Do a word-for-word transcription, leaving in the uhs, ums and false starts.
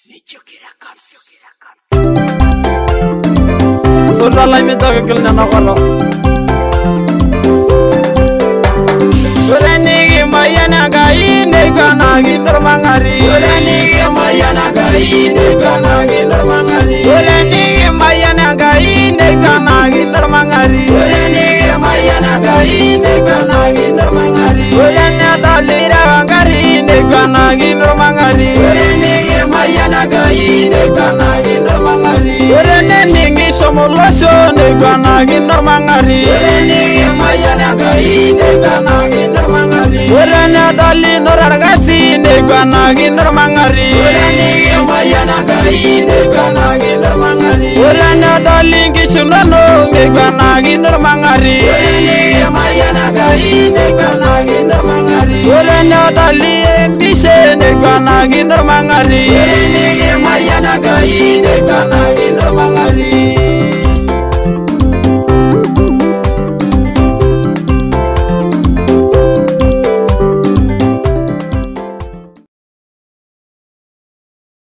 Sudah lah minta kekelnya nak kalau. Urani maya nagai negana ginor mangari. Urani maya nagai negana ginor mangari. Urani maya nagai negana ginor mangari. Urani maya nagai negana ginor mangari. Urani dalira mangari negana ginor mangari. Urani maya nagai negana ginor mangari. Urani ningi somoloso negana ginor mangari. Urani maya nagai negana ginor mangari. Urani dali norargasi negana ginor mangari. Urani maya nagai negana ginor mangari. Urani dali kisunono negana ginor mangari. Urani maya nagai negana ginor mangari. Urani dali mise negana ginor mangari.